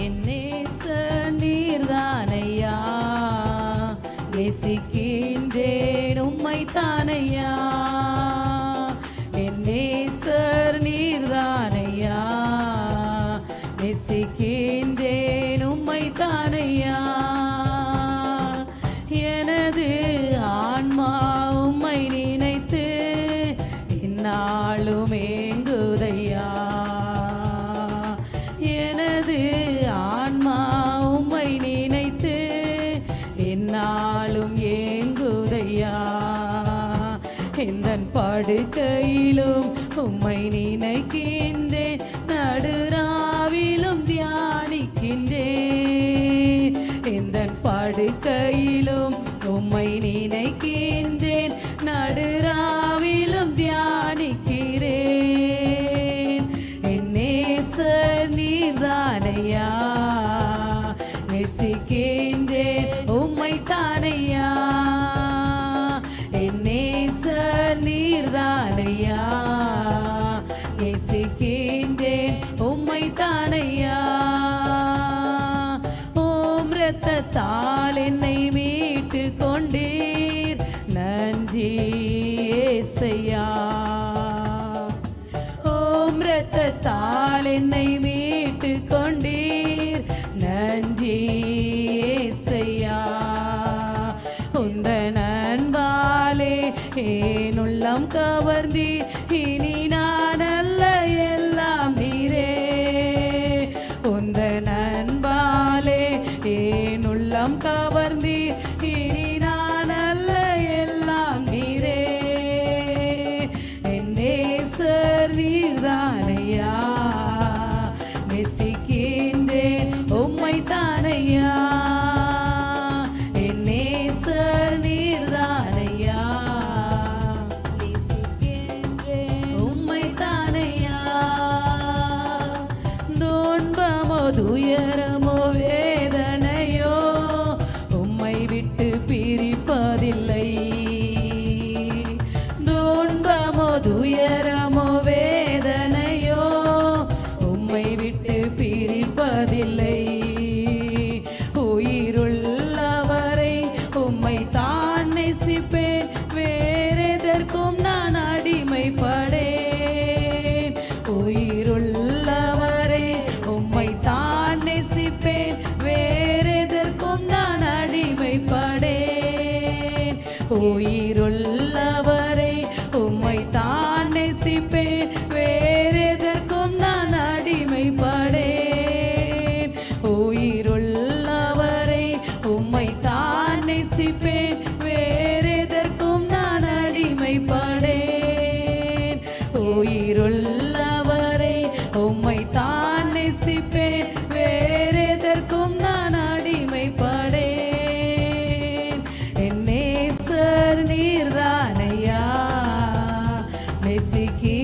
என் நேசர் நீர்தானையா, நேசிக்கின்றேன் உம்மை தானையா. என் நேசர் நீர்தானையா, நேசிக்கின்றேன் உம்மை தானையா. எனது ஆன்மா உம்மை நினைத்து இந்நாளும் ஏங்குதையா. எனது ஆன்மா உம்மை நினைத்து எந்நாளும் ஏங்குதையா. எந்தன் படுக்கையிலும் உம்மை நினைக்கின்றேன், நடுராவிலும் தியானிக்கின்றேன். எந்தன் படுக்கையிலும் உம்மை நினைக்கின்றேன், நடுராவிலும் தியானிக்கிறேன். என் நேசர் நீர்தானையா, நேசிக்கின்றேன் உம்மை தானையா. என் நேசர் நீர்தானையா, நேசிக்கின்றேன் உம்மை தானையா. ஓம் இரத்தத்தால் என்னை மீட்டு கொண்டீர், நன்றி ஏசையா. ஓம் இரத்தத்தால் என்னை மீட்டு கொண்டீர், நன்றி ஏசையா. உந்தன் அன்பாலே என் உள்ளம் கவர்ந்தீர், இனி நான் அல்ல எல்லாம் நீரே. உந்தன் அன்பாலே என் உள்ளம் கவர்ந்தீர், இனி நான் அல்ல எல்லாம் நீரே. என் நேசர் நீர்தானையா, நேசிக்கின்றேன் உம்மை தானையா. என் நேசர் நீர்தானையா, நேசிக்கின்றேன் உம்மை தானையா. துன்பமோ துயரமோ வேதனையோ உம்மை விட்டு பிரிப்பதில்லை. துன்பமோ துயரமோ வேதனையோ உம்மை விட்டு பிரிப்பதில்லை. உயிருள்ளவரை உம்மை தான் நேசிப்பேன், வேறெதற்கும் நான் அடிமைப்படேன். உயிருள்ளவரை உம்மை தான் நேசிப்பேன், வேறெதற்கும் நான் அடிமைப்படேன். உயிருள்ளவரை உம்மை தான் நேசிப்பேன், வேறெதற்கும் நான் அடிமைப்படேன். உயிருள்ளவரை உம்மை தான் நேசிப்பேன், வேறெதற்கும் நான் அடிமைப்படேன். உயிருள்ளவரை உம்மை தான் நேசிப்பேன், வேறெதற்கும் நான் அடிமைப்படேன். என் நேசர் நீர்தானையா, நேசிக்கி